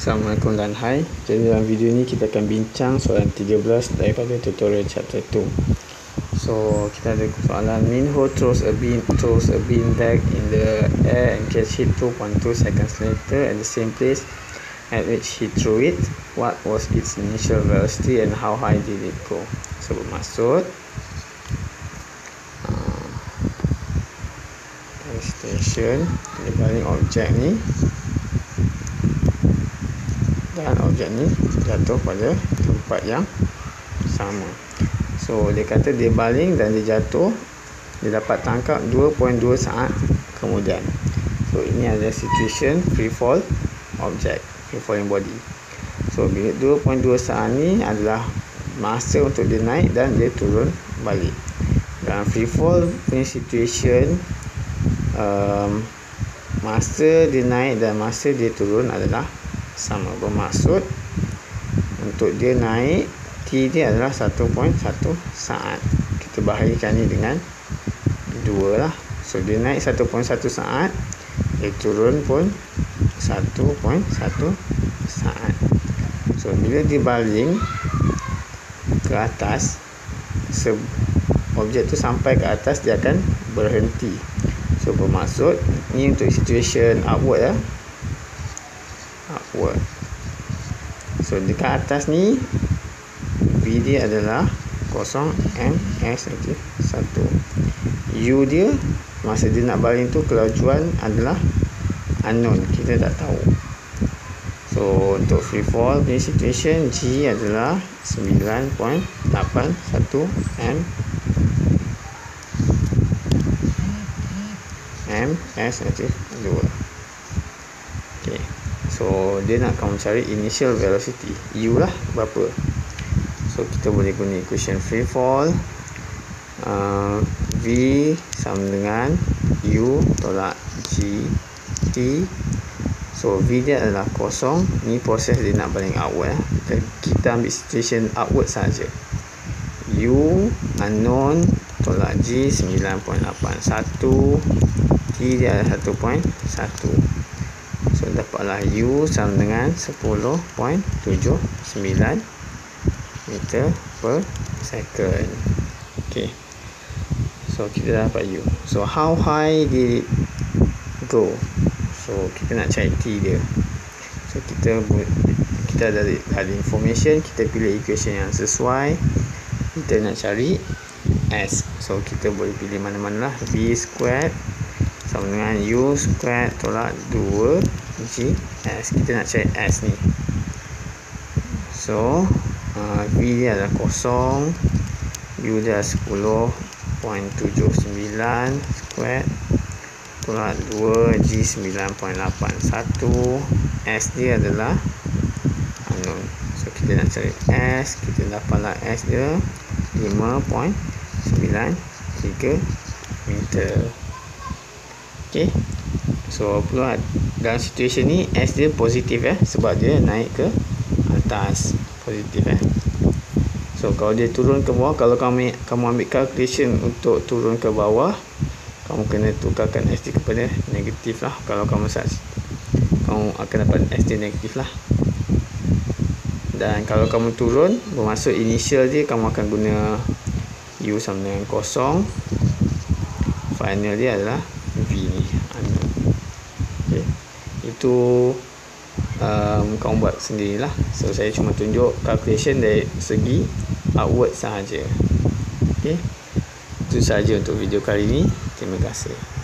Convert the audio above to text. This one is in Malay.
Assalamualaikum dan hai. Jadi dalam video ni kita akan bincang soalan 13 daripada tutorial chapter 2. So kita ada soalan Minho throws a bean bag in the air and catch it 2.2 seconds later at the same place at which he threw it. What was its initial velocity and how high did it go? So bermaksud station dia baling objek ni dan objek ni jatuh pada tempat yang sama. So dia kata dia baling dan dia jatuh, dia dapat tangkap 2.2 saat kemudian. So ini adalah situation free fall object, free falling body. So bila 2.2 saat ni adalah masa untuk dia naik dan dia turun balik. Dalam free fall punya situation, masa dia naik dan masa dia turun adalah sama. Bermaksud untuk dia naik, T dia adalah 1.1 saat. Kita bahagikan ni dengan 2 lah. So dia naik 1.1 saat, dia turun pun 1.1 saat. So bila dia baling ke atas, objek tu sampai ke atas, dia akan berhenti. So bermaksud ni untuk situation upward ya. Upward. So dekat atas ni V dia adalah 0 ms 1. U dia masa dia nak baling tu kelajuan adalah unknown, kita tak tahu. So untuk free fall punya situation, G adalah 9.81 ms 2. Okay. So dia nak kamu cari initial velocity, U lah berapa. So kita boleh guna equation free fall, V sama dengan U tolak G T. So V dia adalah 0. Ni proses dia nak baling outward. Kita ambil situation upward saja. U unknown tolak G 9.81, T dia adalah 1.1. So dapatlah U sama dengan 10.79 meter per second. Okay. So kita dapat U. So how high did it go? So kita nak cari T dia. So kita ada information, kita pilih equation yang sesuai. Kita nak cari S. So kita boleh pilih mana-mana lah. V squared sama dengan U squared tolak 2 G S. Kita nak cari S ni. So V dia adalah 0, U dia 10.79 squared tolak 2 G 9.81, S dia adalah unknown. So kita nak cari S, kita dapatlah S dia 5.93 meter. Okay. So dalam situation ni S dia positif sebab dia naik ke atas, positif So kalau dia turun ke bawah, kalau kamu ambil calculation untuk turun ke bawah, kamu kena tukarkan S dia kepada negatif lah. Kalau kamu akan dapat S dia negatif lah. Dan kalau kamu turun, bermaksud initial dia kamu akan guna U sama dengan 0, final dia adalah V ni. Okay. Itu kamu buat sendirilah. So saya cuma tunjuk calculation dari segi upward sahaja. Okay. Itu sahaja untuk video kali ini. Terima kasih.